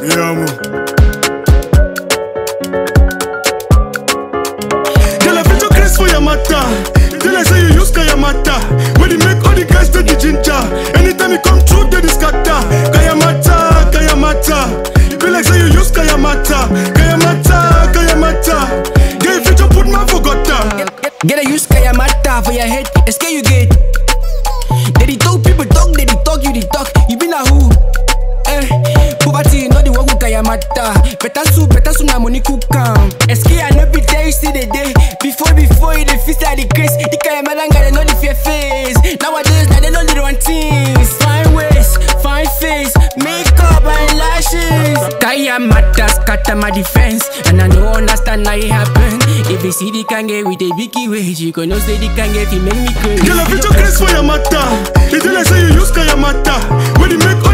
Yeah, man. Girl, I feel your grace for your matter. Till I say you use Kayamata. When you make all the guys take the ginger. Anytime you come through, they scatter. Kayamata, Kayamata. You feel like say you use Kayamata. Kayamata, Kayamata. Girl, if you just put my forgotta. Get a use Kayamata for your head. SK you get. They talk, people talk, they talk, you talk. You been a who? Poverty, not the one who Kayamata. Better soon, na money cook come. SK I know be there, you see the day. Before you the fist like the grace. The Kayamata they know the fear face. Nowadays, now they know the wrong things. Fine ways, fine face, makeup and lashes. Kayamata scatter my defense, and I don't understand how it happen. If you see the kange with a biggie way, you gonna say the kange if you make me crazy. Girl, I feel your grace for your matter. It's like say you use Kayamata. When you make